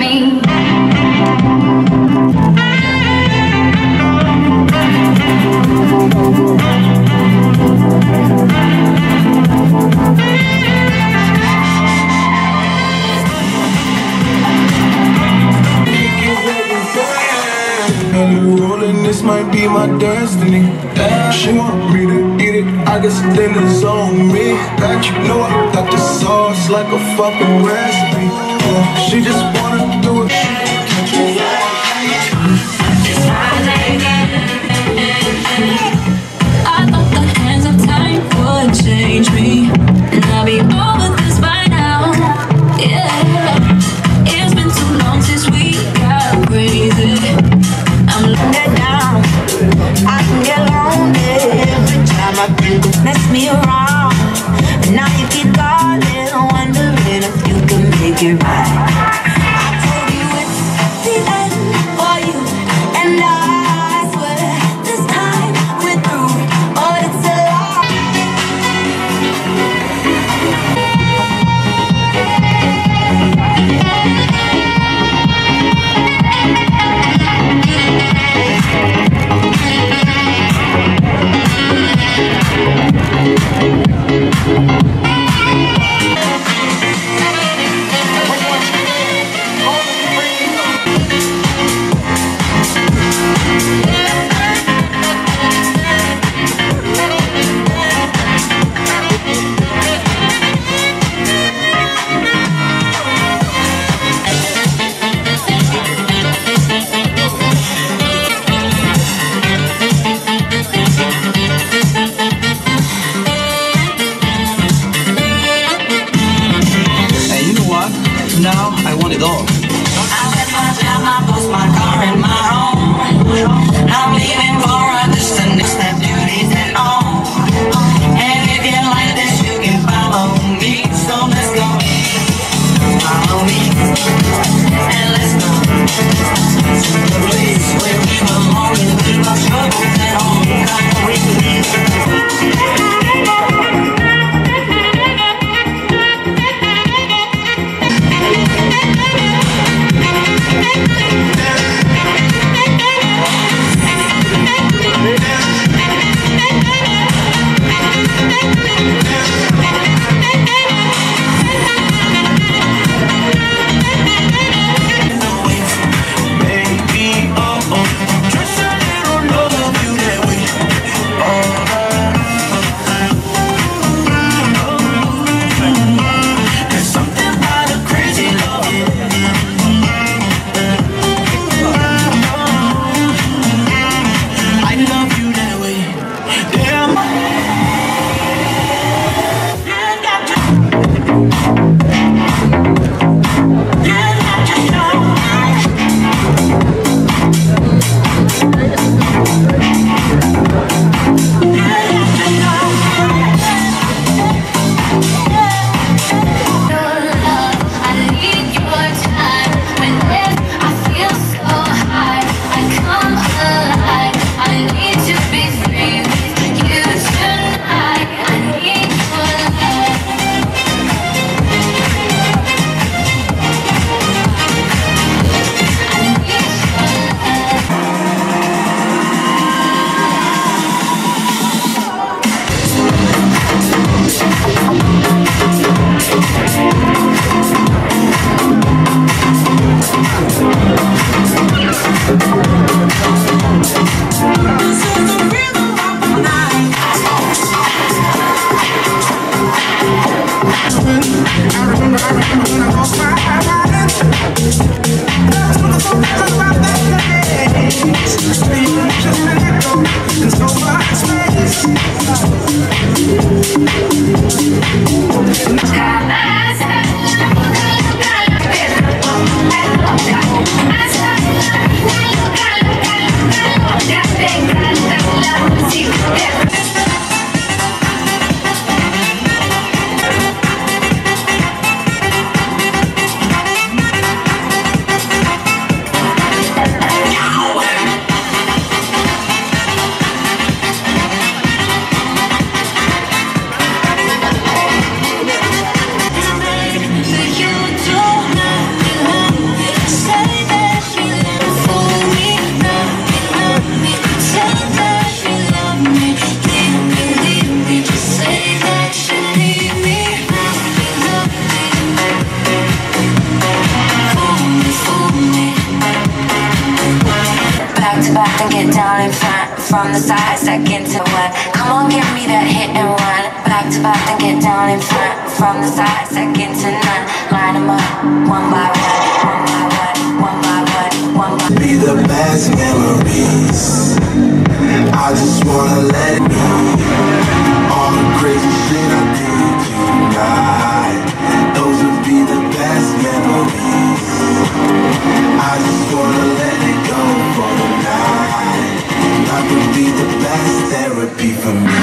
me. Rolling, this might be my destiny. She want me to eat it, I guess then it's on me. That you know I got the sauce like a fucking recipe. She just wanna do it. I thought the hands of time would change me, and I'll be over this by now. Yeah, it's been too long since we got crazy. I'm loaded down. I can get lonely every time I think you mess me around. And now you keep calling, wondering if you can make it right. I told you it's the end for you, and I swear this time we're through. But it's a lie. Now I want it all. I left my job, my boss, my car, and my home. I'm leaving for a destination that beauties and all. And if you like this, you can follow me. So let's go. Follow me. And let's go to the place where we belong and leave our struggles at home. Come with me. Yeah. get down in front. From the side, second to one. Come on, give me that hit and run. Back to back, then get down in front. From the side, second to none. Line them up, one by one, one by one, one by one, one by one. Be the best memories. I just wanna let it be. All the crazy shit I did tonight, those would be the best memories. I just wanna let it go for the night. That would be the best therapy for me.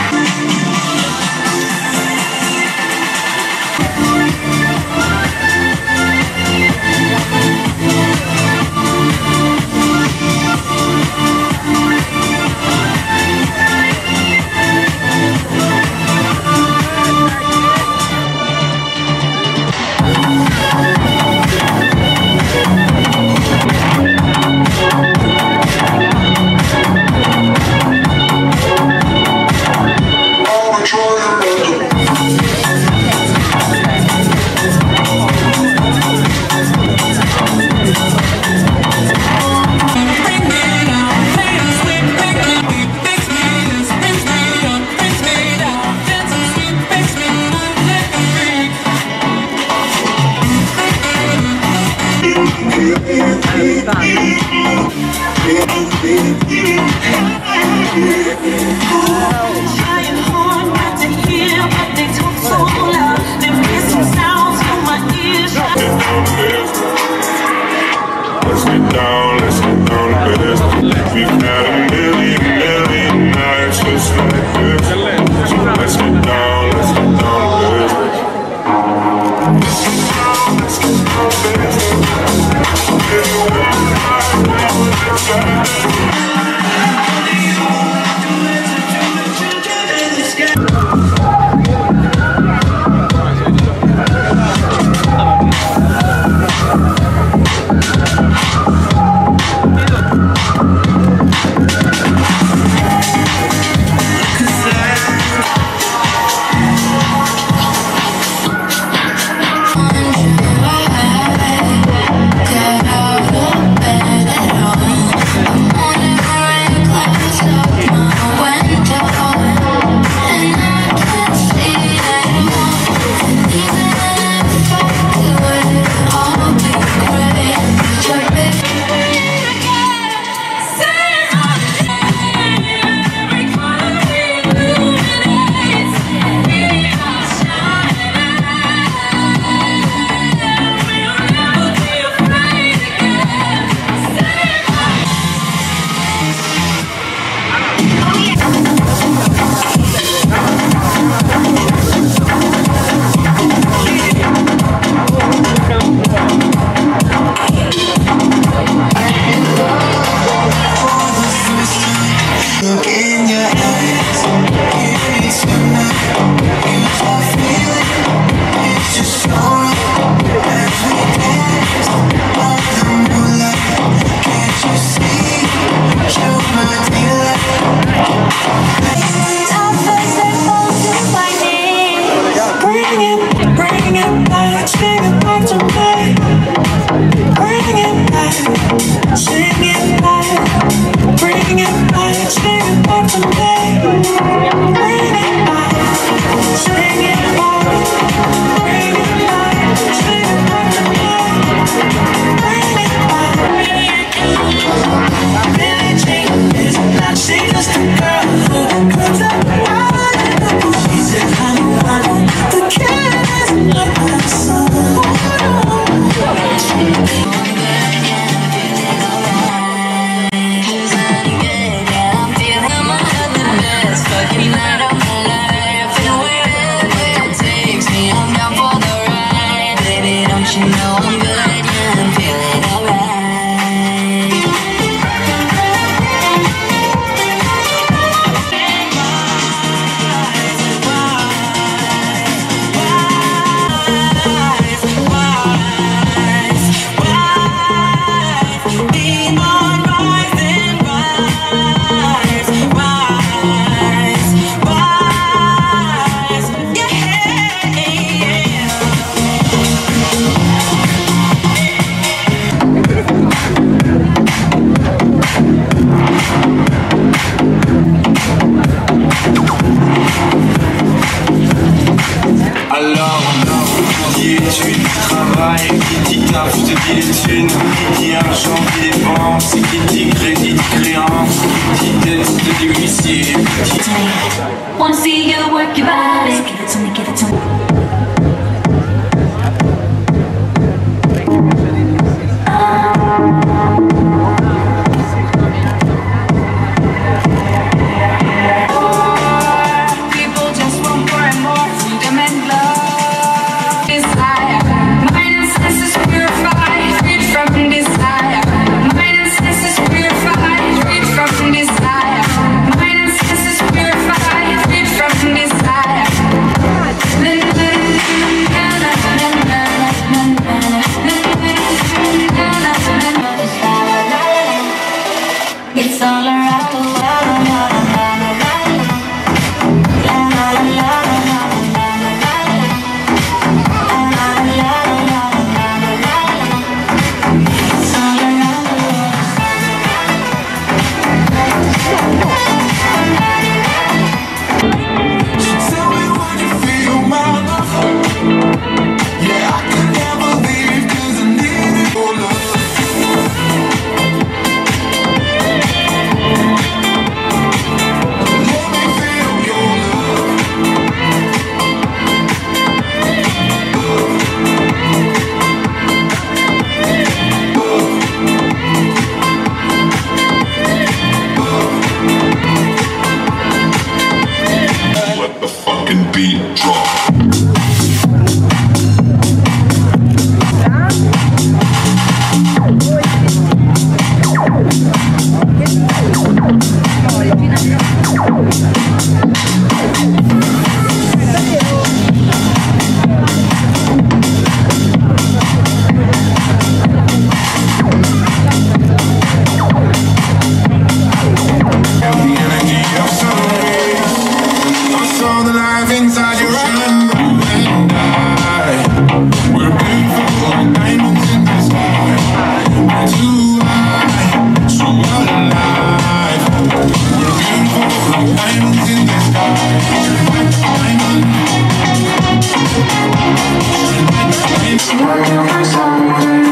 Trying hard not to hear, but they talk so loud. They're missing sounds from my ears. Let's get down to business. We've had a million nights just like this. So let's get down to business. travail, qui dit taf, je te dis les thunes, qui dit argent, qui dépense, qui dit crédit, créance, qui dit dette, je te dis huissier. Wanna see you work your body. Give it to me, give it to me. People just want more and more freedom and love. Desire, mind and senses purified, freed from desire. Mind and senses purified, freed from desire. Mind and senses purified, freed from desire. It's all around. Tell me when you feel my love. Yeah, I could never leave 'cause I needed your love. Let me feel your love. Let the fucking beat drop. The energy of sun rays. I saw the life inside your eyes. And we're beautiful like diamonds in the sky. We're too high, so alive. We're beautiful like diamonds in the sky. Diamond.